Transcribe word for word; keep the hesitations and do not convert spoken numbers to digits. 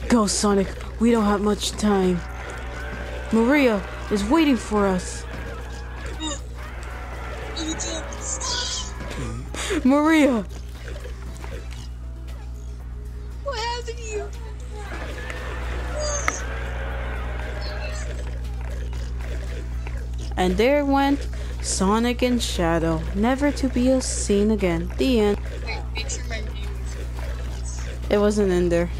Go, Sonic. We don't have much time. Maria is waiting for us. Maria! What happened to you? And there went Sonic and Shadow, never to be seen again. The end. Wait, make sure my name is. It wasn't in there.